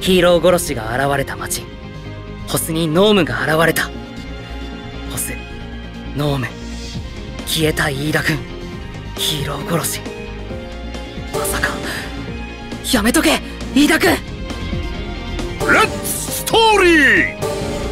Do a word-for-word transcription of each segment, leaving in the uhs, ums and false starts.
ヒーロー殺しが現れた町。ホスにノームが現れた。ホス、ノーム、消えた飯田君、ヒーロー殺し。まさか。やめとけ飯田君。 レッツストーリー。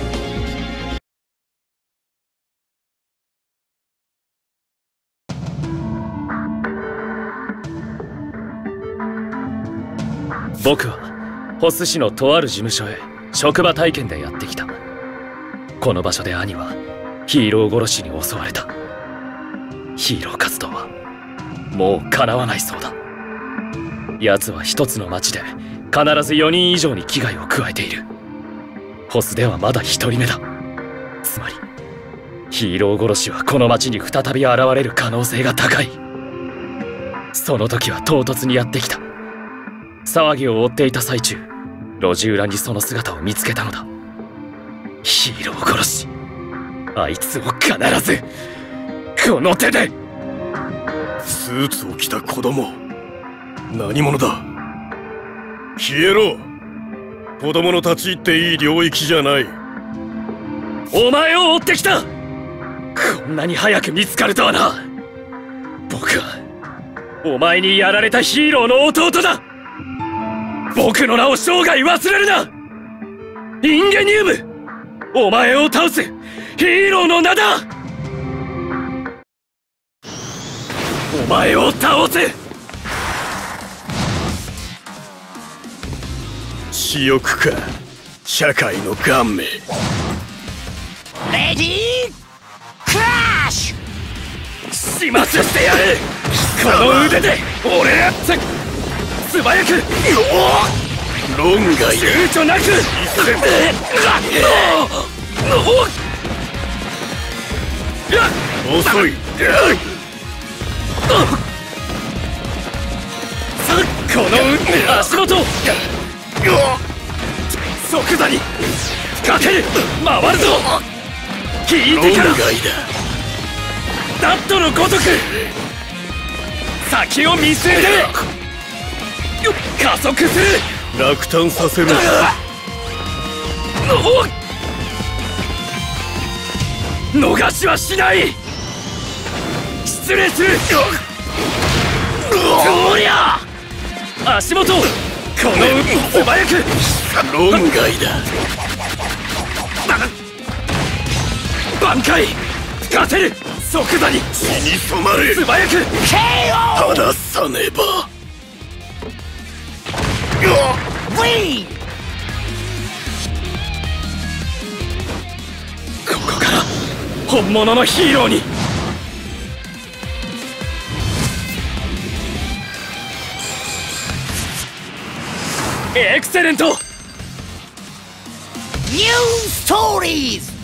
僕はホス市のとある事務所へ職場体験でやってきた。この場所で兄はヒーロー殺しに襲われた。ヒーロー活動はもう叶わないそうだ。奴は一つの町で必ずよにん以上に危害を加えている。ホスではまだ一人目だ。つまりヒーロー殺しはこの町に再び現れる可能性が高い。その時は唐突にやってきた。騒ぎを追っていた最中、路地裏にその姿を見つけたのだ。ヒーロー殺し、あいつを必ずこの手で。 スーツを着た子供、何者だ。消えろ。子供の立ち入っていい領域じゃない。 お前を追ってきた。こんなに早く見つかるとはな。僕はお前にやられたヒーローの弟だ。僕の名を生涯忘れるな。インゲニウム、お前を倒すヒーローの名だ。お前を倒す。 私欲か、社会の顔面。 レディークラッシュ。 始末してやる。この腕で俺やって素早く。 論外躊躇なく。 遅い。 この足元即座にかける。回るぞ。聞いてからダットのごとく先を見据えて加速する。 落胆させる。 逃しはしない。失礼する。どりゃ足元、この素早く。 論外だ。 挽回勝てる。即座に血に染まれ。 素早く。 正さねば。 ここから本物のヒーローに。エクセレント。 ニューストーリーズ。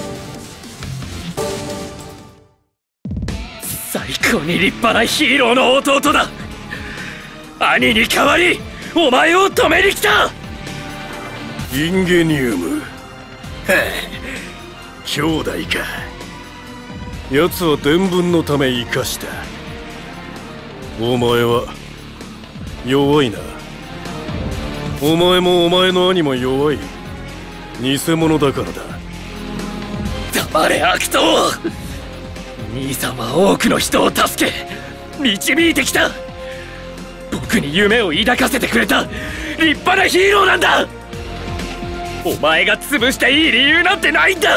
最高に立派なヒーローの弟だ。兄に代わりお前を止めに来た。 インゲニウム。はあ、兄弟か。奴は伝聞のため生かした。お前は弱いな。お前もお前の兄も弱い。偽物だからだ。 黙れ悪党。兄さんは多くの人を助け導いてきた。僕に夢を抱かせてくれた立派なヒーローなんだ。お前が潰していい理由なんてないんだ。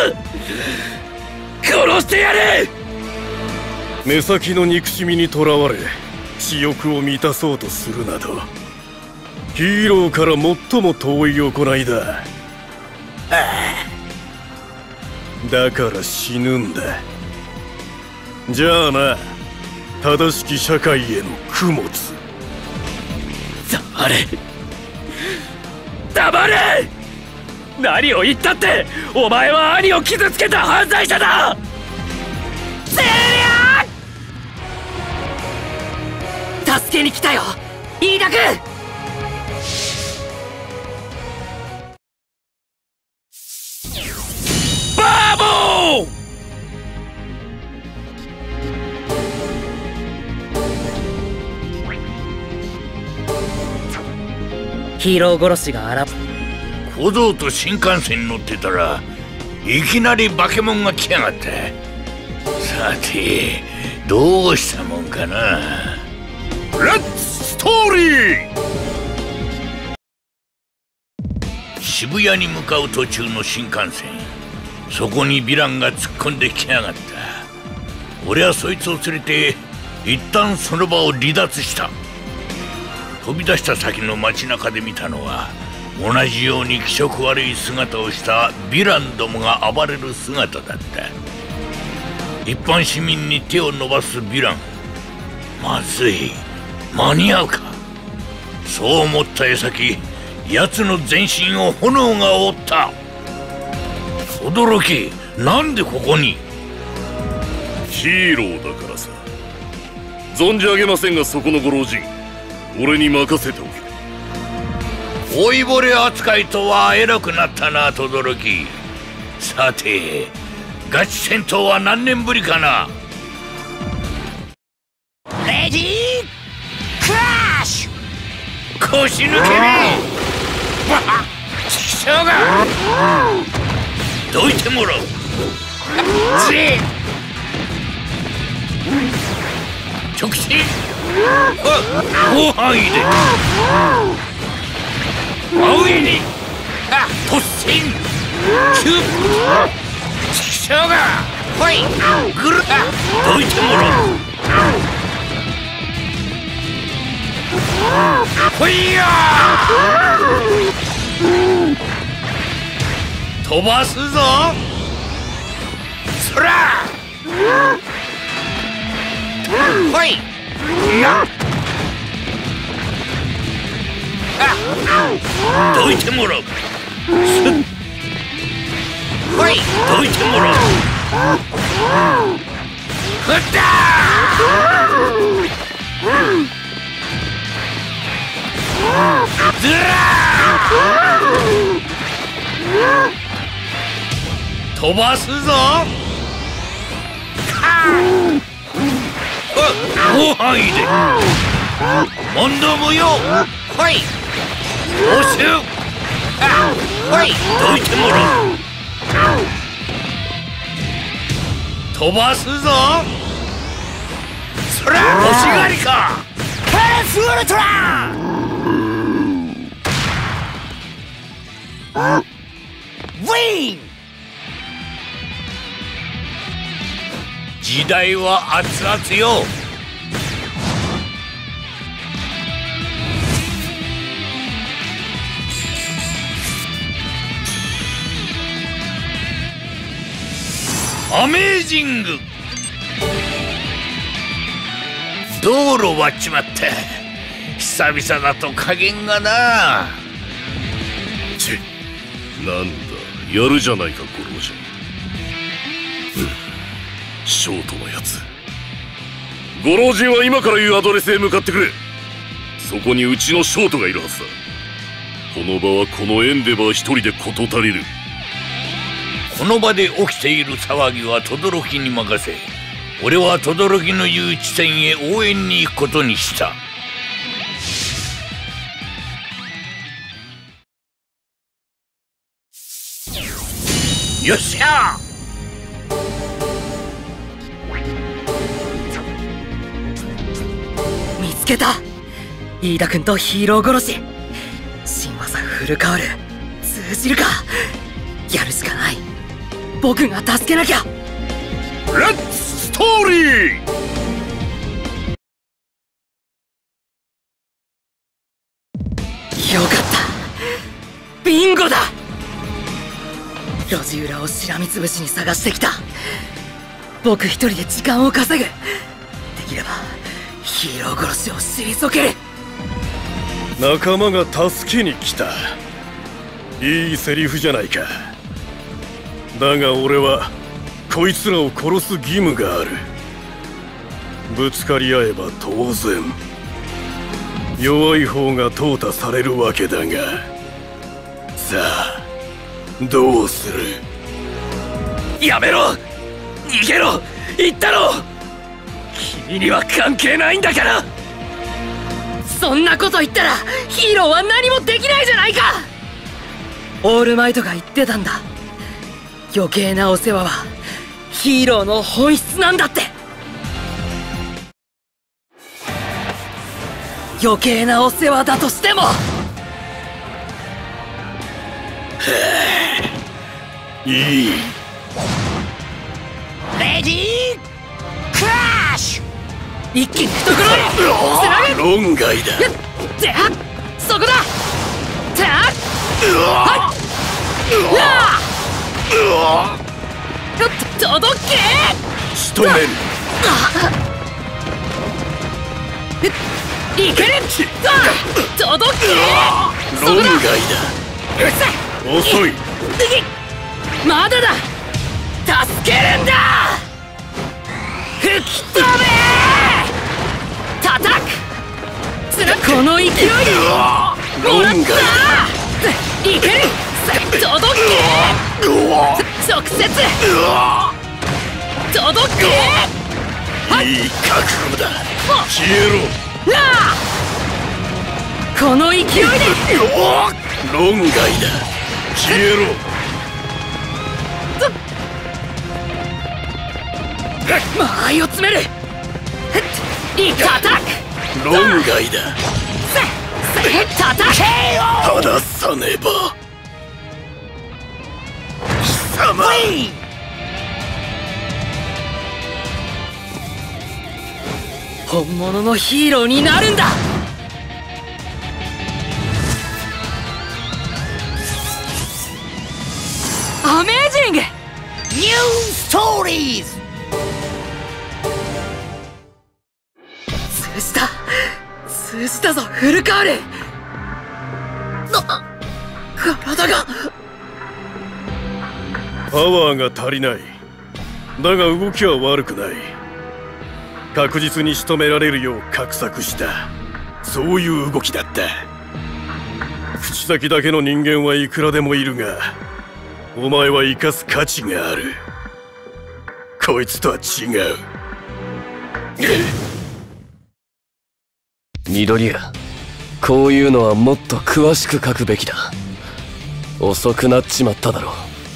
殺してやれ。 目先の憎しみにとらわれ私欲を満たそうとするなど、ヒーローから最も遠い行いだ。だから死ぬんだ。じゃあな、正しき社会への供物。 黙れ黙れ。何を言ったってお前は兄を傷つけた犯罪者だ。 ゼリア！助けに来たよ飯田君。 バーボー。 ヒーロー殺しが現れ小僧と新幹線に乗ってたらいきなり化け物が来やがった。さてどうしたもんかな。レッツストーリー。渋谷に向かう途中の新幹線、そこにヴィランが突っ込んできやがった。俺はそいつを連れて一旦その場を離脱した。飛び出した先の街中で見たのは同じように気色悪い姿をしたヴィランどもが暴れる姿だった。一般市民に手を伸ばすヴィラン、まずい、間に合うか。そう思った矢先、奴の全身を炎が覆った。驚き、なんでここに。 ヒーローだからさ。存じ上げませんが、そこのご老人、俺に任せておけ。 老いぼれ扱いとは偉くなったな、轟。さてガチ戦闘は何年ぶりかな。 レディークラッシュ。 腰抜けねえ。わっチキショウがどいてもらう。じ直進。広範囲で真上に突進。キュッチキショウがほいぐるっどいてもらう。ほいや飛ばすぞそら。ほいなどいてもらう。ほいどいてもらう。ふったずら飛ばすぞ。広範囲で問答無用。ほい応酬。ほいどいてもらう。飛ばすぞそら。欲しがりか。 パラスウルトラウィン。 時代は熱々よ。アメージング。道路割っちまった。久々だと加減がな。 ちなんだやるじゃないかご老人。ショートのやつ。ご老人は今から言うアドレスへ向かってくれ。そこにうちのショートがいるはずだ。この場はこのエンデバー一人で事足りる。 この場で起きている騒ぎは轟に任せ、俺は轟の言う地点へ応援に行くことにした。よっしゃ。 見つけた。飯田君とヒーロー殺し。新技フルカウル通じるか。やるしかない。僕が助けなきゃ。 レッツストーリー。 よかった。ビンゴだ。路地裏をしらみつぶしに探してきた。僕一人で時間を稼ぐ。できればヒーロー殺しを退ける。 仲間が助けに来た。いいセリフじゃないか。だが俺はこいつらを殺す義務がある。ぶつかり合えば当然弱い方が淘汰されるわけだが、さあどうする。 やめろ、逃げろ、言ったろ。君には関係ないんだから。 そんなこと言ったらヒーローは何もできないじゃないか。 オールマイトが言ってたんだ。余計なお世話はヒーローの本質なんだって。余計なお世話だとしてもいい。 レディークラッシュ。 一気に懐へつなぐ。 論外だ。 てはそこだ。てははいと届け。 仕留める。 いける。届け。 論外だ。遅い。 まだだ。助けるんだ。吹き飛べ。叩く。つなこの勢いでもらった。いける。届け。直接届け。 いい覚悟だ。消えろ。 この勢いで論外だ。消えろ。 間合いを詰める。いたたく。 論外だ。 たたけよ。 離さねば。貴様。 本物のヒーローになるんだ。アメージングニューストーリーズ。 通じた通じたぞフルカール。な体がパワーが足りない。だが動きは悪くない。確実に仕留められるよう画策した、そういう動きだった。口先だけの人間はいくらでもいるが、お前は生かす価値がある。こいつとは違う。 緑谷、こういうのはもっと詳しく書くべきだ。遅くなっちまっただろう。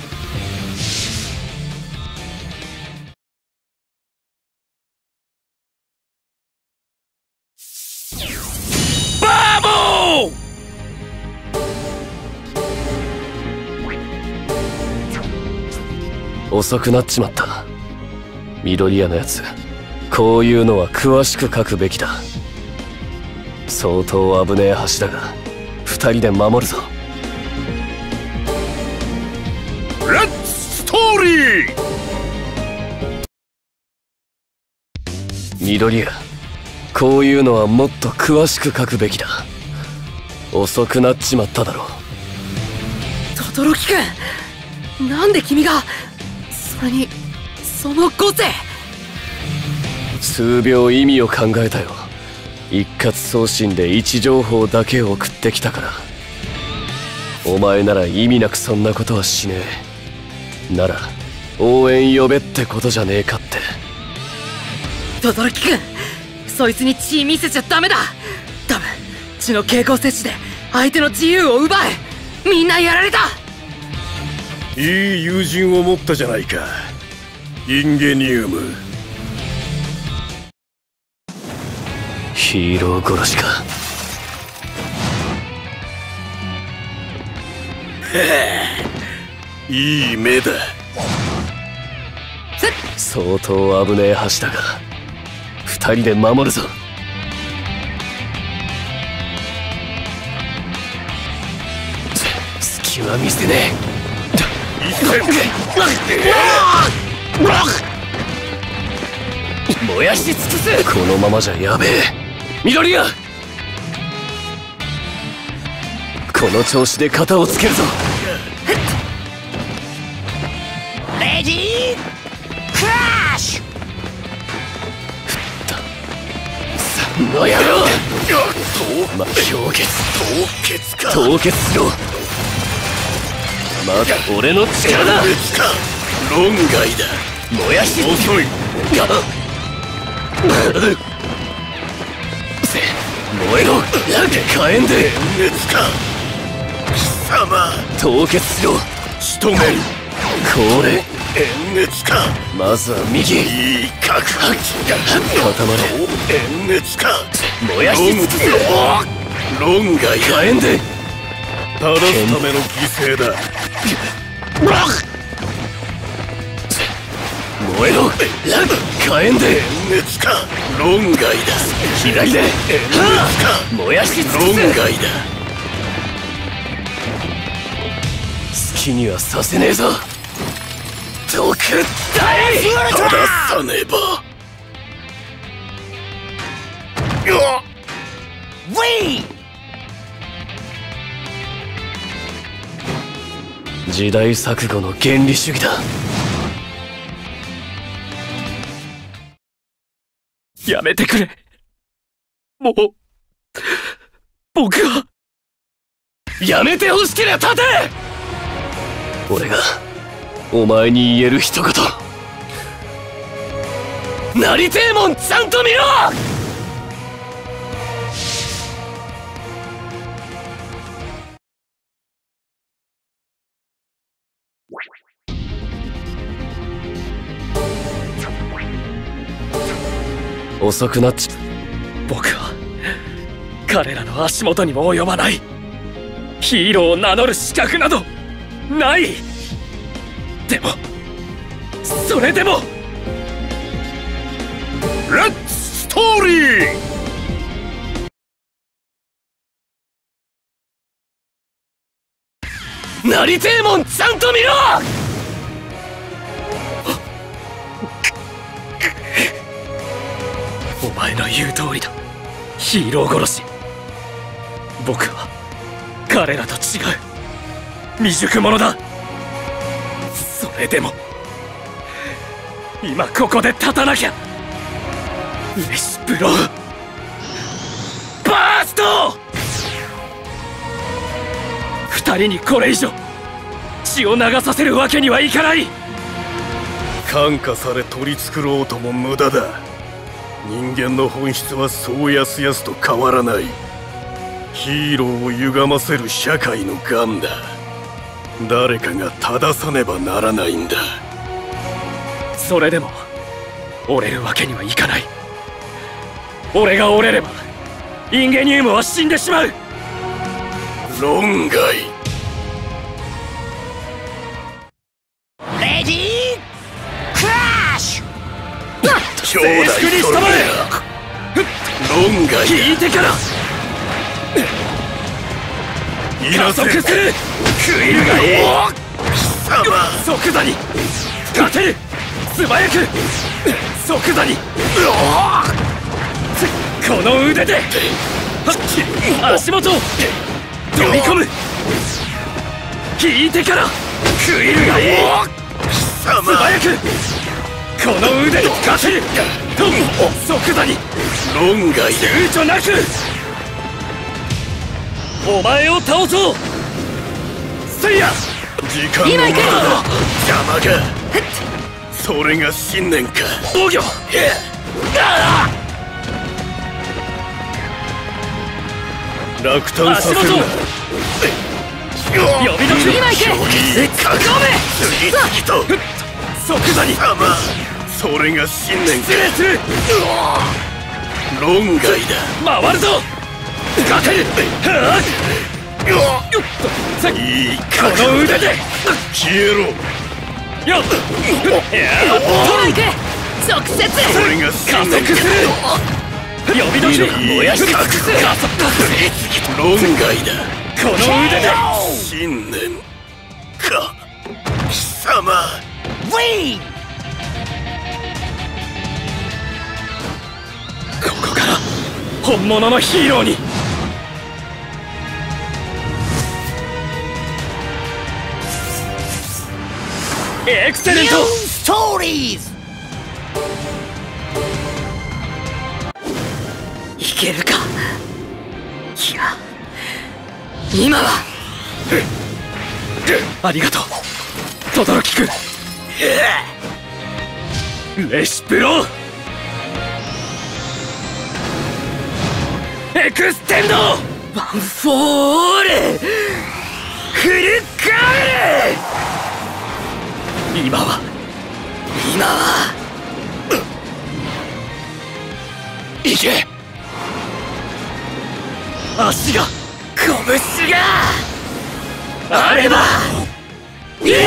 バーボー！ 遅くなっちまった。緑谷のやつ、こういうのは詳しく書くべきだ。相当危ねえ橋だが、二人で守るぞ。 レッツストーリー！ 緑谷、こういうのはもっと詳しく書くべきだ。遅くなっちまっただろう。 轟くん、なんで君が、それにその個性。 数秒意味を考えたよ。一括送信で位置情報だけを送ってきたから。お前なら意味なくそんなことはしねえ。なら応援呼べってことじゃねえかって。 轟くん、そいつに血見せちゃダメだ。多分血の蛍光摂取で相手の自由を奪う。みんなやられた。 いい友人を持ったじゃないか、インゲニウム。 ヒーロー殺しか。 いい目だ。 相当危ねえ橋だが、二人で守るぞ。隙は見せねえ。燃やし尽くす。このままじゃやべえ。緑谷、この調子で型をつけるぞ。 レディークラッシュ。 この野郎。ま、氷結凍結か。 凍結しろ。まだ俺の力だ。 論外だ。 燃やし遅い。 燃えろ火炎で。 熱か。貴様凍結しろ。 仕留める。 これ炎熱か。 まずは右。 いい覚悟。 固まれ。 炎熱か。 燃やし尽くせ。 論外だ。 火炎で正すための犠牲だ。 燃えろ。火炎で炎熱か。論外だ。 左で炎熱か。 燃やし尽く論せ。 外だ。 好きにはさせねえぞ。毒だい。 正さねば。よっ。 ウィー時代錯誤の原理主義だ。 やめてくれ。もう僕はやめてほしけりゃ立て。俺がお前に言える一言。なりてえもんちゃんと見ろ。遅くなっち僕は彼らの足元にも及ばない。ヒーローを名乗る資格などない。でもそれでもレッツストーリー。 なりてえもんちゃんと見ろ。 お前の言う通りだ。ヒーロー殺し。僕は彼らと違う未熟者だ。それでも今ここで立たなきゃ。レシプロバースト。二人にこれ以上血を流させるわけにはいかない。 感化され取り繕おうとも無駄だ。人間の本質はそうやすやすと変わらない。ヒーローを歪ませる社会の癌だ。誰かが正さねばならないんだ。 それでも折れるわけにはいかない。俺が折れればインゲニウムは死んでしまう。 論外。 レディークラッシュ。 兄弟静粛にそれしたまれ。 論外聞いてから加速する。食いるがいい。 貴様即座に勝てる。素早く即座に。この腕で足元を飛び込む。引いてから食いるがいい。 貴様素早くこの腕で勝てる。と即座に論外だ。 躊躇なくお前を倒そう。せいや時間の無駄だ。邪魔が。それが信念か。 防御。 落胆させるな。 呼び時。 今行け。次々と。 即座に。 様それが信念か。 失礼する。 論外だ。 回るぞ。勝てる。 よっいいか。 この腕で消えろ。 よっ。 今行け。直接それが信念か。 呼び時。 燃やし尽くせ。論外だ。 この腕で信念か。貴様ウィーここから本物のヒーローに。エクセレント。 ストーリーズ。 いけるか。いや今は。 ありがとう轟くん。レシプロエクステンド。 ワンフォール。 フルカウル。 今は今は行け。 足が拳があればいい。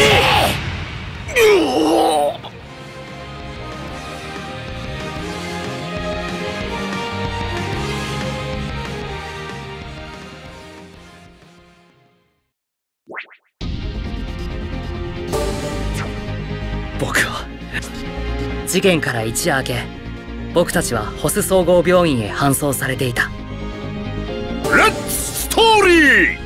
僕は事件から一夜明け、僕たちはホス総合病院へ搬送されていた。 レッツストーリー。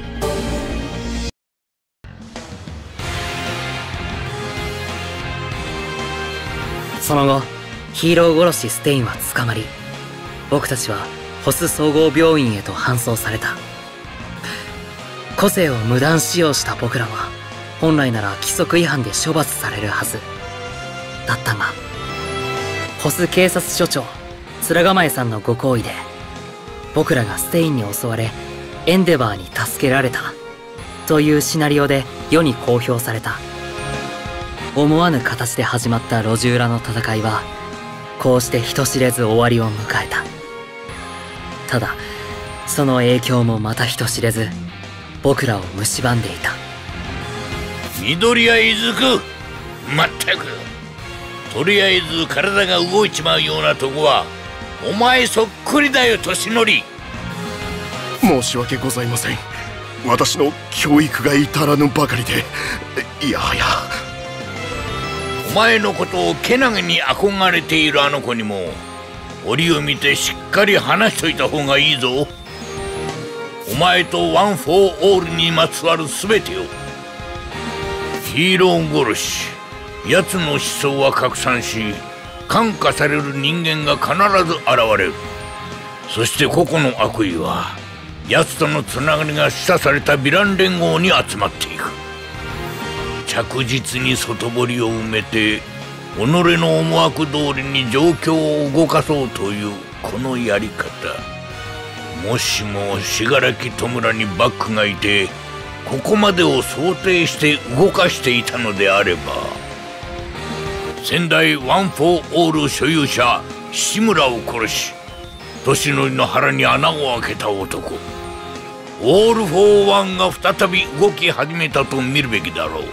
その後ヒーロー殺しステインは捕まり、僕たちはホス総合病院へと搬送された。個性を無断使用した僕らは本来なら規則違反で処罰されるはずだったが、ホス警察署長面構えさんのご厚意で僕らがステインに襲われエンデバーに助けられたというシナリオで世に公表された。思わぬ形で始まった路地裏の戦いはこうして人知れず終わりを迎えた。ただその影響もまた人知れず僕らを蝕んでいた。 緑谷いずく、まったくとりあえず体が動いちまうようなとこはお前そっくりだよ、年寄り。 申し訳ございません。私の教育が至らぬばかりで、いやはや。 お前のことをけなげに憧れているあの子にも折を見てしっかり話しといた方がいいぞ。お前とワン・フォー・オールにまつわる全てを。ヒーロー殺し、奴の思想は拡散し感化される人間が必ず現れる。そして個々の悪意は奴とのつながりが示唆されたヴィラン連合に集まっていく。着実に外堀を埋めて己の思惑通りに状況を動かそうというこのやり方。もしも信楽戸村にバックがいてここまでを想定して動かしていたのであれば、先代ワン・フォー・オール所有者志村を殺し年寄りの腹に穴を開けた男、オール・フォー・ワンが再び動き始めたと見るべきだろう。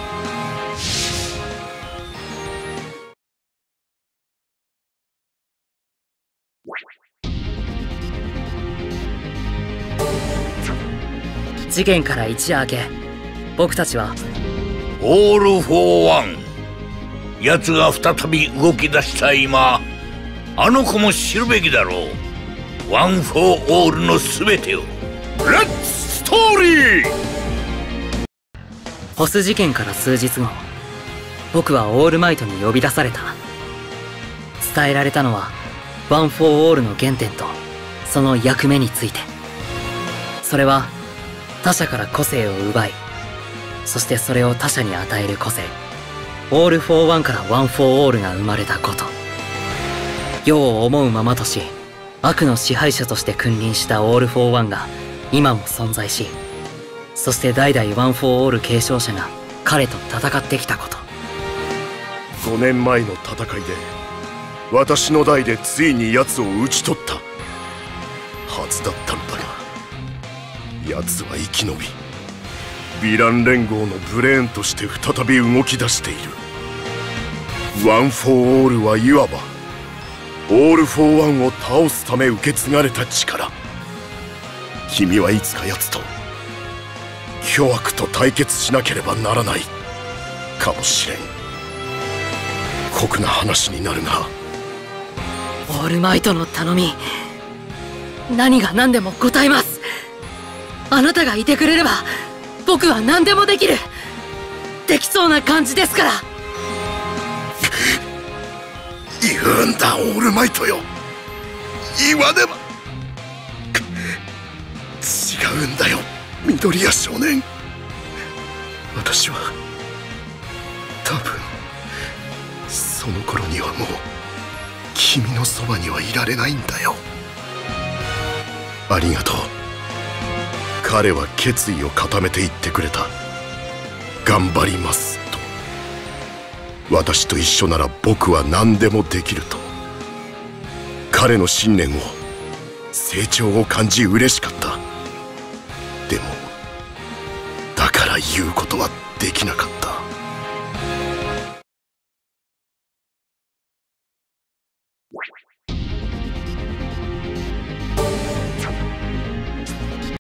事件から一夜明け、僕たちはオール・フォー・ワン、奴が再び動き出した今、あの子も知るべきだろう。ワン・フォー・オールの全てを。 レッツストーリー。 ホス事件から数日後、僕はオールマイトに呼び出された。伝えられたのはワン・フォー・オールの原点とその役目について。それは他者から個性を奪い、そしてそれを他者に与える個性、オール・フォー・ワンからワン・フォー・オールが生まれたこと。世を思うままとし悪の支配者として君臨したオール・フォー・ワンが今も存在し、そして代々ワン・フォー・オール継承者が彼と戦ってきたこと。 ごねんまえの戦いで私の代でついに奴を討ち取ったはずだったのだが、奴は生き延びヴィラン連合のブレーンとして再び動き出している。ワン・フォー・オールはいわばオール・フォー・ワンを倒すため受け継がれた力。君はいつか奴と巨悪と対決しなければならないかもしれん。酷な話になるが、 オールマイトの頼み、何が何でも答えます。あなたがいてくれれば僕は何でもできる、できそうな感じですから。 言うんだオールマイトよ、言わねば。違うんだよ緑谷少年。私は多分その頃にはもう君のそばにはいられないんだよ。ありがとう彼は決意を固めて言ってくれた。頑張りますと。私と一緒なら僕は何でもできると。彼の信念を、成長を感じ嬉しかった。でもだから言うことはできなかった。